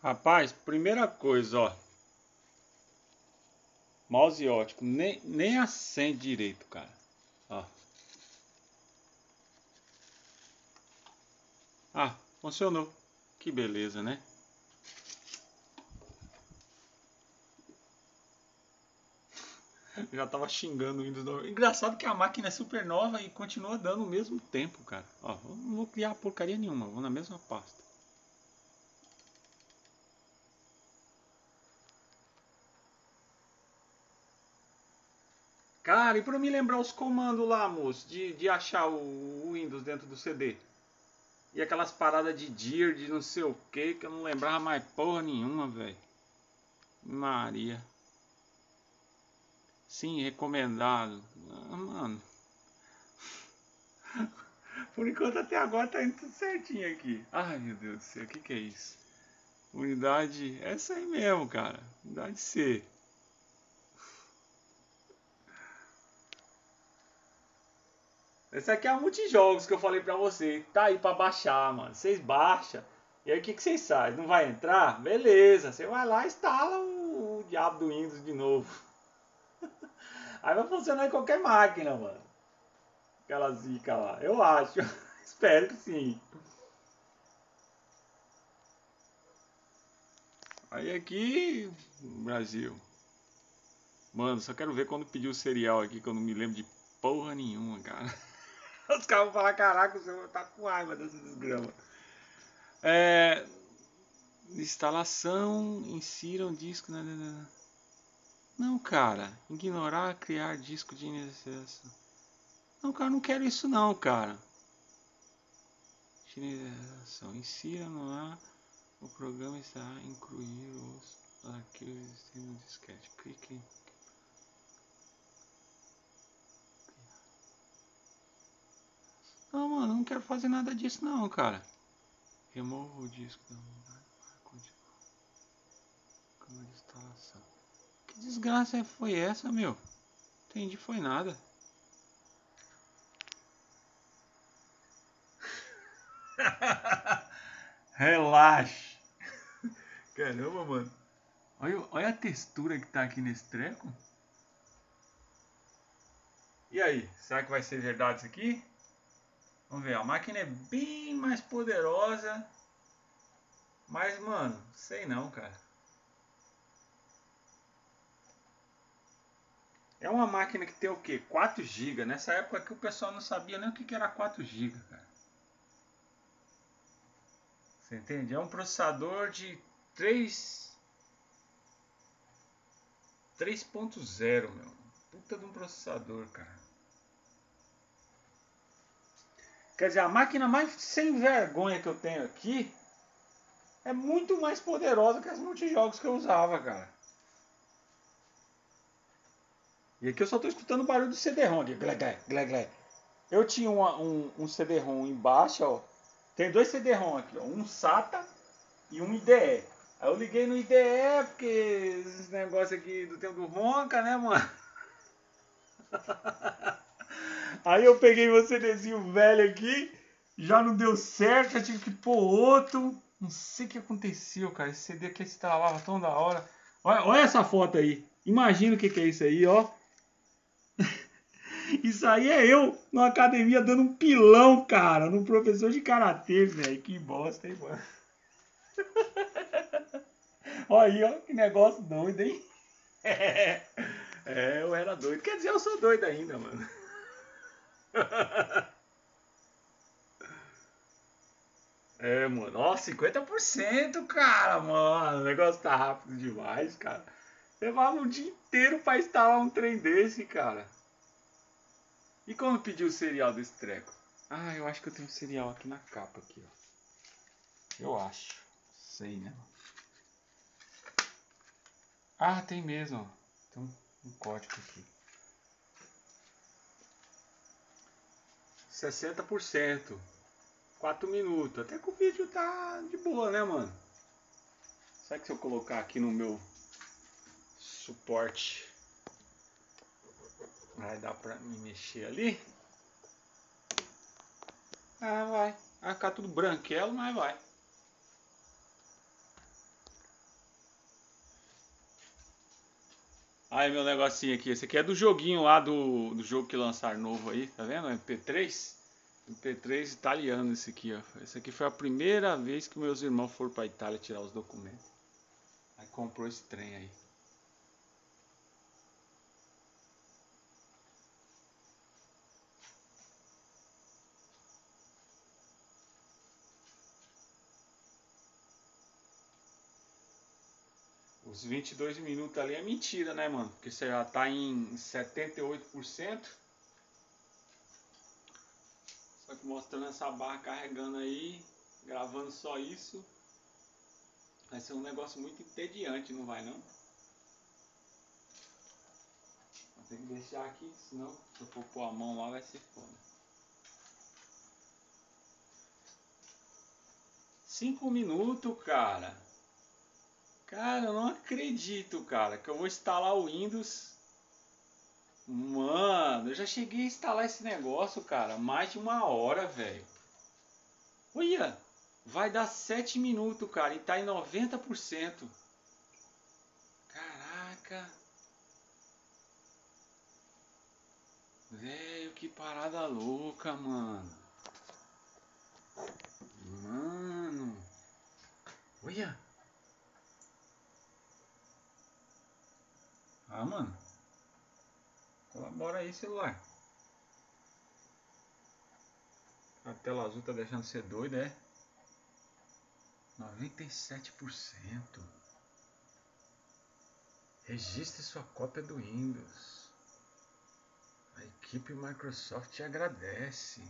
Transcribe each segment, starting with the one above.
Rapaz, primeira coisa, ó. Mouse ótico, nem acende direito, cara. Ó. Ah, funcionou. Que beleza, né? Já tava xingando o Windows 9. Engraçado que a máquina é super nova e continua dando o mesmo tempo, cara. Ó, eu não vou criar porcaria nenhuma, vou na mesma pasta. Cara, e pra me lembrar os comandos lá, moço, de achar o Windows dentro do CD? E aquelas paradas de dir, de não sei o que eu não lembrava mais porra nenhuma, velho. Maria. Sim, recomendado. Ah, mano. Por enquanto até agora tá indo tudo certinho aqui. Ai meu Deus do céu, o que é isso? Unidade. É essa aí mesmo, cara. Unidade C. Essa aqui é a multijogos que eu falei pra você. Tá aí pra baixar, mano. Vocês baixam. E aí o que vocês fazem? Não vai entrar? Beleza. Você vai lá e instala o diabo do Windows de novo. Aí vai funcionar em qualquer máquina, mano. Aquela zica lá. Eu acho. Espero que sim. Aí aqui, Brasil. Mano, só quero ver quando pedir o cereal aqui, que eu não me lembro de porra nenhuma, cara. Os caras vão falar, caraca, o senhor tá com raiva dessa desgrama. É. Instalação, insira um disco. Não, cara. Ignorar, criar disco de inicialização. Não, cara, não quero isso não, cara. Inicialização. Insira no ar. O programa está a incluir os arquivos existentes no disquete. Clique em. Não, mano, não quero fazer nada disso não, cara. Remova o disco da unidade para continuar com a instalação. Que desgraça foi essa, meu? Entendi, foi nada. Relaxa. Caramba, mano. Olha a textura que tá aqui nesse treco. E aí, será que vai ser verdade isso aqui? Vamos ver, a máquina é bem mais poderosa. Mas, mano, sei não, cara. É uma máquina que tem o quê? 4 GB. Nessa época que o pessoal não sabia nem o que era 4 GB, cara. Você entende? É um processador de 3.0, meu. Puta de um processador, cara. Quer dizer, a máquina mais sem vergonha que eu tenho aqui é muito mais poderosa que as multijogos que eu usava, cara. E aqui eu só tô escutando o barulho do CD-ROM aqui. Glé, glé, glé, glé. Eu tinha um CD-ROM embaixo, ó. Tem dois CD-ROM aqui, ó. Um SATA e um IDE. Aí eu liguei no IDE porque esses negócios aqui do tempo do ronca, né, mano? Aí eu peguei meu CDzinho velho aqui, já não deu certo, já tive que pôr outro. Não sei o que aconteceu, cara. Esse CD aqui instalava tão da hora. Olha essa foto aí. Imagina o que é isso aí, ó. Isso aí é eu na academia dando um pilão, cara, no professor de karatê, velho. Que bosta, hein, mano. Olha aí, ó, que negócio doido, hein? Eu era doido. Quer dizer, eu sou doido ainda, mano. Mano. Ó, 50%, cara, mano. O negócio tá rápido demais, cara. Levava um dia inteiro pra instalar um trem desse, cara. E como pediu o cereal desse treco? Ah, eu acho que eu tenho um cereal aqui na capa, aqui, ó. Eu acho. Sei, né? Ah, tem mesmo, ó. Tem um código aqui. 60%. 4 minutos. Até que o vídeo tá de boa, né, mano? Será que se eu colocar aqui no meu suporte vai dar pra me mexer ali? Ah, vai. Vai ficar tudo branquelo, mas vai. Aí meu negocinho aqui, esse aqui é do joguinho lá do jogo que lançaram novo aí, tá vendo? MP3. MP3 italiano esse aqui, ó. Esse aqui foi a primeira vez que meus irmãos foram pra Itália tirar os documentos. Aí comprou esse trem aí. Os 22 minutos ali é mentira, né, mano? Porque você já tá em 78%. Só que mostrando essa barra carregando aí, gravando só isso. Vai ser um negócio muito entediante, não vai não? Vou ter que deixar aqui, senão se eu for pôr a mão lá vai ser foda. 5 minutos, cara. Cara, eu não acredito, cara, que eu vou instalar o Windows. Mano, eu já cheguei a instalar esse negócio, cara, mais de 1 hora, velho. Olha, vai dar 7 minutos, cara, e tá em 90%. Caraca. Velho, que parada louca, mano. Mano. Olha. Ah, mano. Colabora aí, celular. A tela azul tá deixando você doido, é? 97%. Registre sua cópia do Windows. A equipe Microsoft te agradece.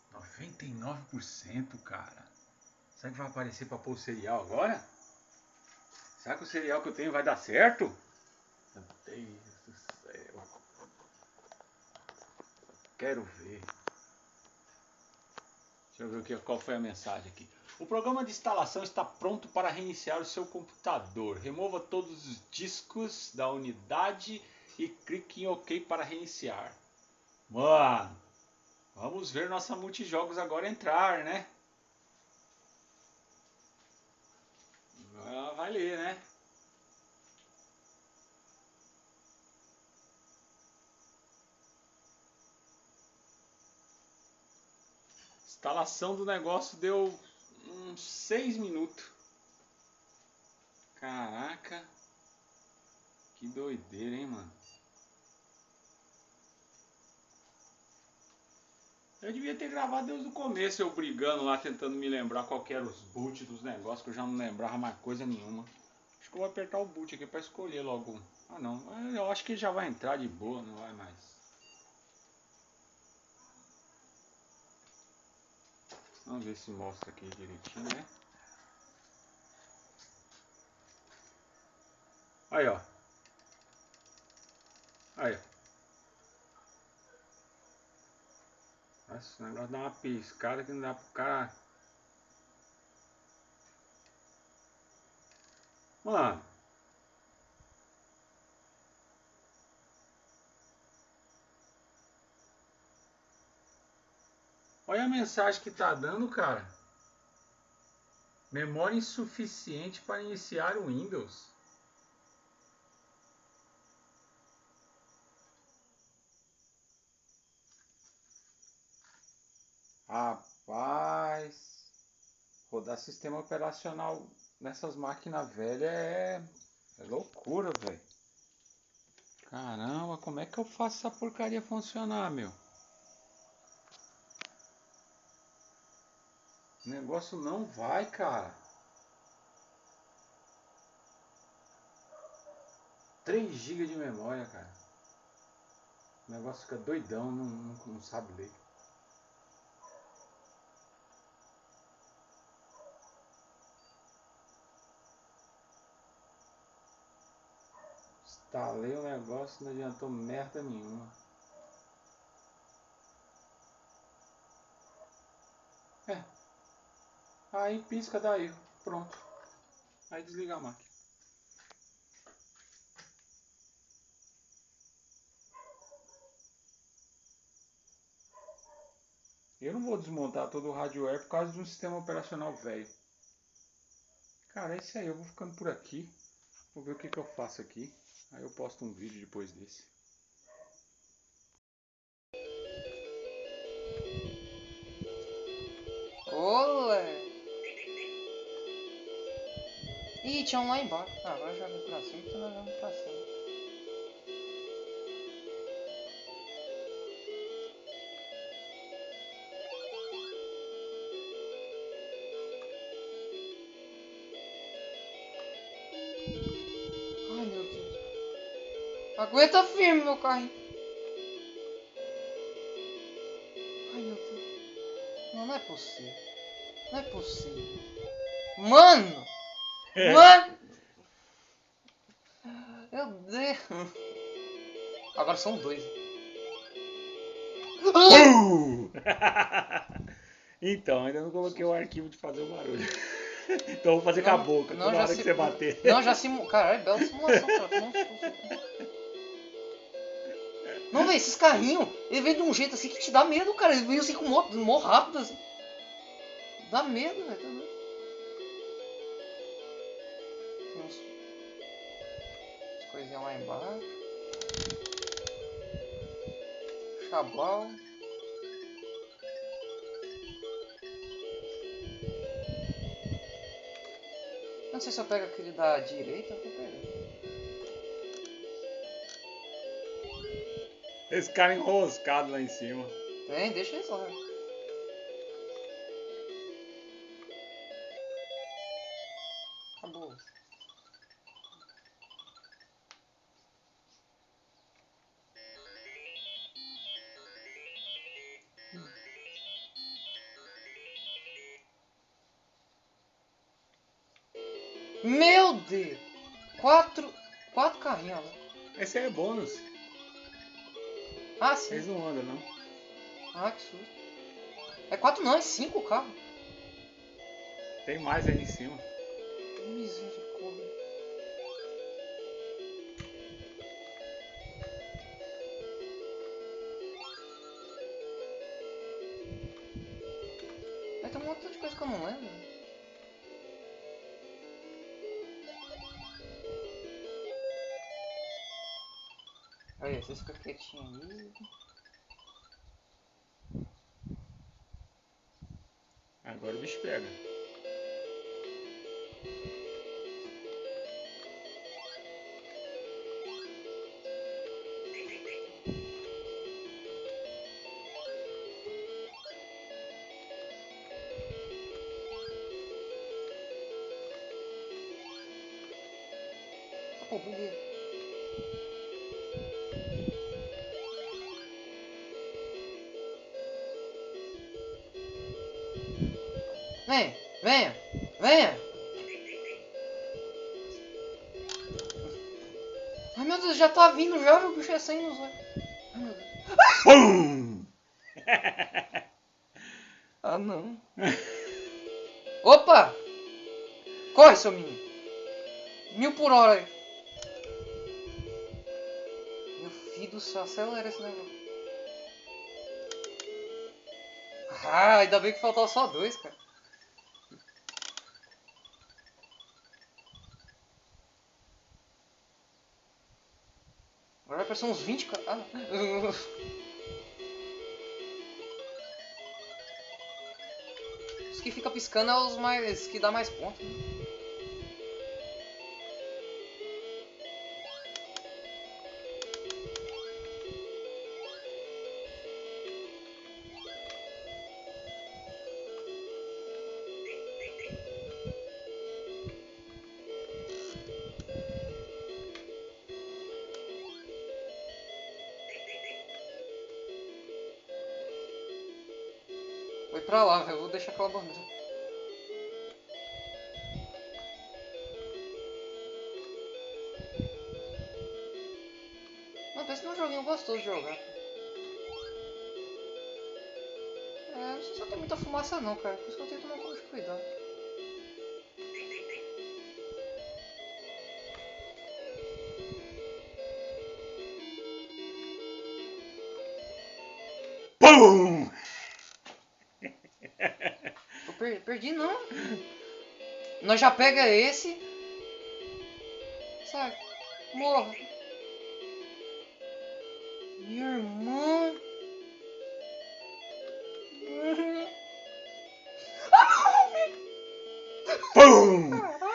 99%, cara. Será que vai aparecer para pôr o serial agora? Será que o serial que eu tenho vai dar certo? Meu Deus do céu. Quero ver. Deixa eu ver qual foi a mensagem aqui. O programa de instalação está pronto para reiniciar o seu computador. Remova todos os discos da unidade e clique em OK para reiniciar. Mano, vamos ver nossa multijogos agora entrar, né? Agora vai ler, né? Instalação do negócio deu uns 6 minutos. Caraca. Que doideira, hein, mano? Eu devia ter gravado desde o começo, eu brigando lá, tentando me lembrar qual que era os boot dos negócios, que eu já não lembrava mais coisa nenhuma. Acho que eu vou apertar o boot aqui para escolher logo. Ah, não. Eu acho que já vai entrar de boa, não vai mais. Vamos ver se mostra aqui direitinho, né? Aí, ó. Aí, ó. Nossa, o negócio dá uma piscada que não dá pro cara. Mano. Olha a mensagem que tá dando, cara. Memória insuficiente para iniciar o Windows. Rapaz. Rodar sistema operacional nessas máquinas velhas é loucura, velho. Caramba, como é que eu faço essa porcaria funcionar, meu? O negócio não vai, cara. 3 GB de memória, cara. O negócio fica doidão, não sabe ler. Instalei o negócio, não adiantou merda nenhuma. É. Aí pisca dá erro. Pronto. Aí desliga a máquina. Eu não vou desmontar todo o hardware por causa de um sistema operacional velho. Cara, é isso aí. Eu vou ficando por aqui. Vou ver o que eu faço aqui. Aí eu posto um vídeo depois desse. Olé! Ih, tinha um lá embaixo. Ah, agora já vem pra cima, então nós vamos pra cima. Ai, meu Deus. Aguenta firme, meu carrinho. Ai, meu Deus. Não, não é possível. Não é possível. Mano! Mano! Meu Deus. Agora são dois. Então, ainda não coloquei o arquivo de fazer o barulho. Então eu vou fazer com a boca Não, toda já hora que você bater. Não, já simu... Caralho, bela simulação, cara. Tomou um susto. Não, velho, esses carrinhos, ele vem de um jeito assim que te dá medo, cara. Ele vem assim com mó rápido, assim. Dá medo, velho. Tá doido. Tem uns coisinhas lá embaixo. Chablau. Não sei se eu pego aquele da direita, eu vou pegar. Esse cara enroscado lá em cima. Tem, deixa eles lá. Acabou. Meu Deus! Quatro carrinhos, né? Esse aí é bônus. Ah, sim. Eles não andam, não. Ah, que susto. É 4 não, é 5 carros. Tem mais aí em cima. Misericórdia. Vai ter um monte de coisa que eu não lembro. Aí, vocês ficam quietinhos aí. Agora o bicho pega. Ah, pô, buguei. Venha, venha, venha. Ai, meu Deus, já tá vindo já, o bicho é sem nos olhos. Ai, meu Deus. Pum! Ah, não. Opa! Corre, seu menino. 1000 por hora aí. Meu filho do céu, acelera esse negócio. Ah, ainda bem que faltava só 2, cara. Agora vai aparecer uns 20, cara. Ah, não. Os que fica piscando é os mais que dá mais pontos. Foi pra lá, eu vou deixar aquela bandeira. Não, pensa num joguinho gostoso de jogar. É, não sei se eu tenho muita fumaça não, cara. Por isso que eu tenho que tomar um pouco de cuidado. Pum! Eu perdi não. Nós já pega esse. Sai. Morra. Meu irmão. Pum!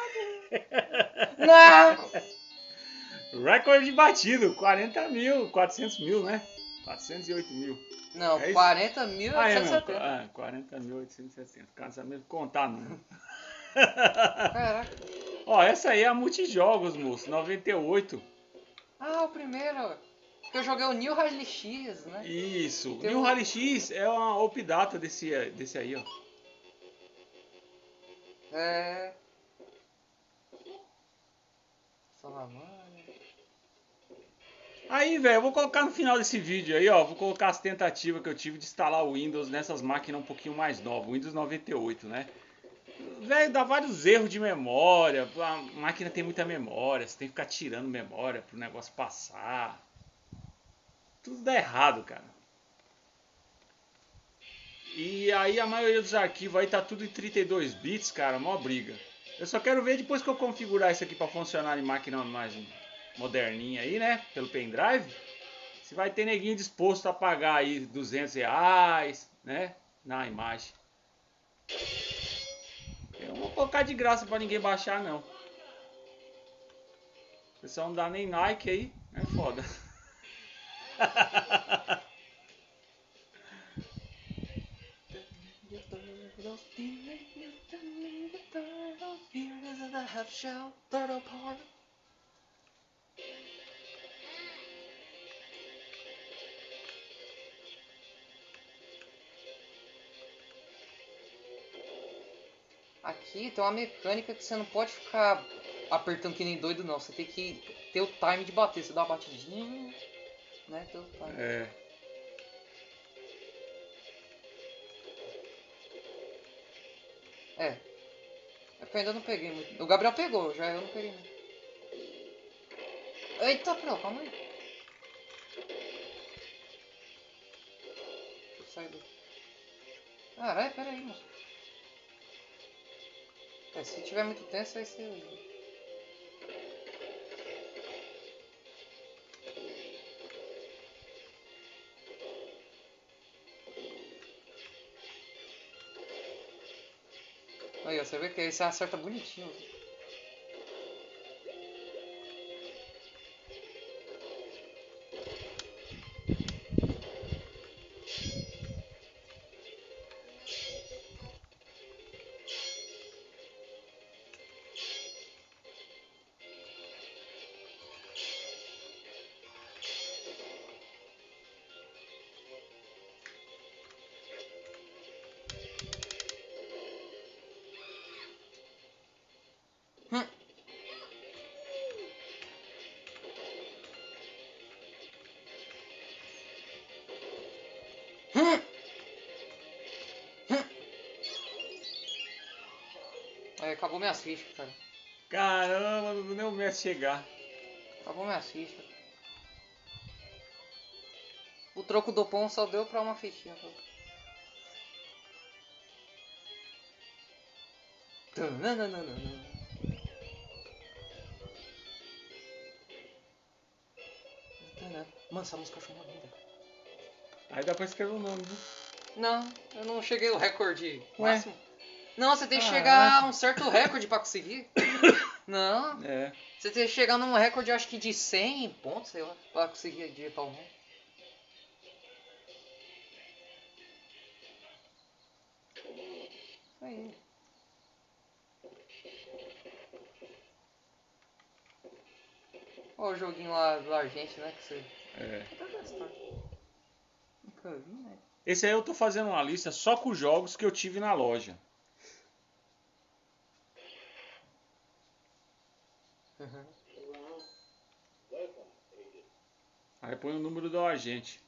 Não! Recorde batido, 40 mil, 400 mil, né? 408 mil. Não, É isso? 40.870. 40.870. Cansa mesmo contar, não. Caraca. Ó, essa aí é a Multijogos, moço, 98. Ah, o primeiro. Que eu joguei o New Rally X, né? Isso. Tem New um- Rally X é uma opdata desse aí, ó. É. Salamandra. Aí, velho, eu vou colocar no final desse vídeo aí, ó. Vou colocar as tentativas que eu tive de instalar o Windows nessas máquinas um pouquinho mais novas. Windows 98, né? Velho, dá vários erros de memória. A máquina tem muita memória. Você tem que ficar tirando memória pro negócio passar. Tudo dá errado, cara. E aí a maioria dos arquivos aí tá tudo em 32 bits, cara. Mó briga. Eu só quero ver depois que eu configurar isso aqui pra funcionar em máquina mais moderninha aí, né? Pelo pendrive. Se vai ter neguinho disposto a pagar aí R$ 200, né? Na imagem. Eu não vou colocar de graça pra ninguém baixar, não. O pessoal não dá nem like aí. É foda. Aqui tem uma mecânica que você não pode ficar apertando que nem doido, não. Você tem que ter o time de bater. Você dá uma batidinha, né? Ter o time. É. É. É que eu ainda não peguei muito. O Gabriel pegou, já eu não peguei muito. Eita, não, calma aí. Sai do. Caralho, pera aí, moço. É, se tiver muito tenso, vai ser. Aí, ó, você vê que aí você acerta bonitinho. Hum. Hum. Hum. Aí, acabou minhas fichas, cara. Caramba, não deu medo de chegar. Acabou minhas fichas. O troco do pão só deu pra uma fichinha. Mano, essa música achou uma linda. Aí dá pra escrever o nome, viu? Não, eu não cheguei ao recorde Ué? máximo. Não, você tem que Caraca. chegar a um certo recorde pra conseguir. Não, É. você tem que chegar num recorde, acho que de 100 pontos, sei lá, pra conseguir digitar o nome. Isso aí. Olha o joguinho lá do Argente, né? Que você. É. Até testar. Nunca vi, né? Esse aí eu tô fazendo uma lista só com os jogos que eu tive na loja. Uhum. Aí põe o número do agente.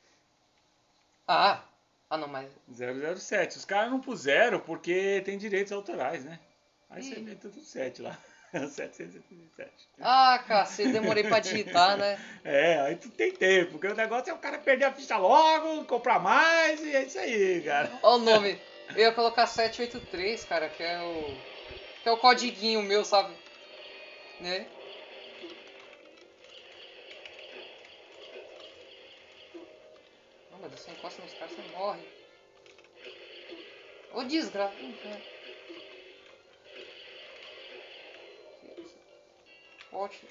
Ah! Ah, não, mas. 007. Os caras não puseram porque tem direitos autorais, né? Aí você Ih. mete tudo 7 lá. 737. Ah, cacete, demorei pra digitar, né? É, aí tu tem tempo, porque o negócio é o cara perder a ficha logo, comprar mais e é isso aí, cara. Olha o nome. Eu ia colocar 783, cara, que é o. Que é o codiguinho meu, sabe? Né? Caramba, você encosta nos caras, você morre. Ô desgraça. Forte.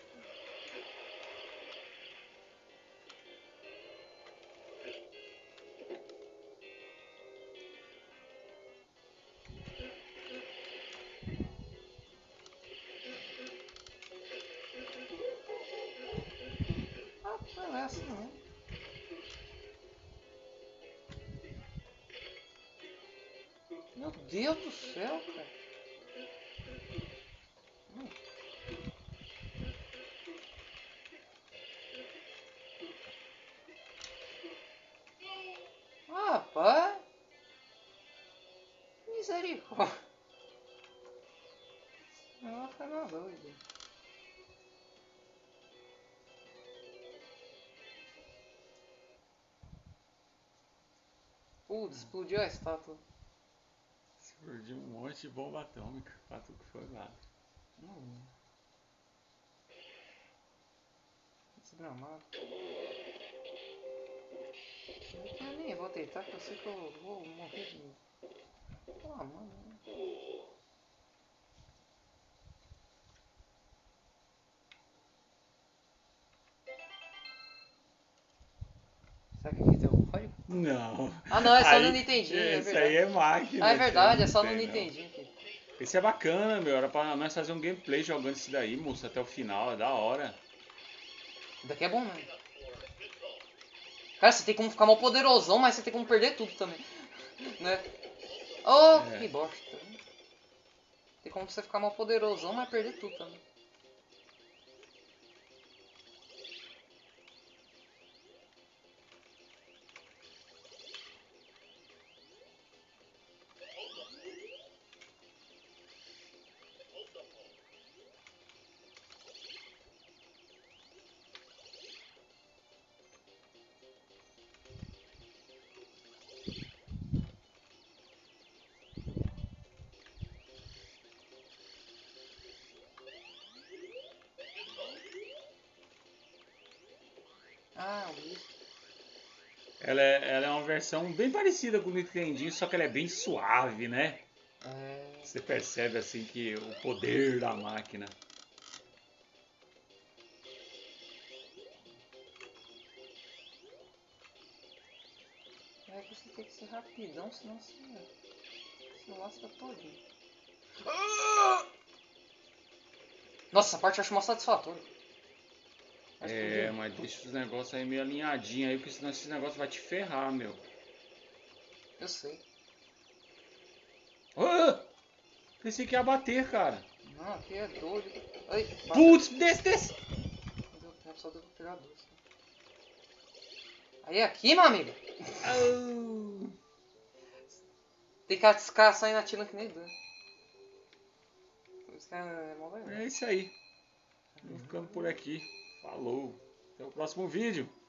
Ah, não é assim não. Meu Deus do céu, cara. Ah, rapaz. Misericórdia. Ela foi uma doida. Putz, explodiu a estátua. Explodiu um monte de bomba atômica pra tudo que foi lá. Desgramado. Eu nem vou deitar, que eu sei que eu vou morrer de... Ah, mano. Será que aqui tem um código? Não. Ah não, é só no Aí, Nintendinho, é esse verdade. aí é máquina. Ah, é esse aí verdade, não é só no tem, não. Nintendinho aqui. Esse é bacana, meu. Era pra nós fazer um gameplay jogando isso daí, moço, até o final. É da hora. Isso daqui é bom mesmo. Cara, você tem como ficar mal poderosão, mas você tem como perder tudo também. Né? Oh, É. que bosta. Tem como você ficar mal poderosão, mas perder tudo também. Ah, o bicho. Ela é uma versão bem parecida com o Nintendinho, só que ela é bem suave, né? É... Você percebe assim que o poder da máquina. É que você tem que ser rapidão, senão você se lasca todinho. Nossa, essa parte eu acho mó satisfatória. Vai É, explodir. mas deixa os negócios aí meio alinhadinhos aí, porque senão esse negócio vai te ferrar, meu. Eu sei. Ah! Pensei que ia bater, cara. Não, aqui é doido. Ai, bateu. Putz, desce! Não deu tempo, só deu pra pegar dois. Aí aqui, meu amigo. Ah! Tem que ficar saindo atirando que nem doido. Esse cara é mó legal. É isso aí. Vou ficando por aqui. Falou. Até o próximo vídeo.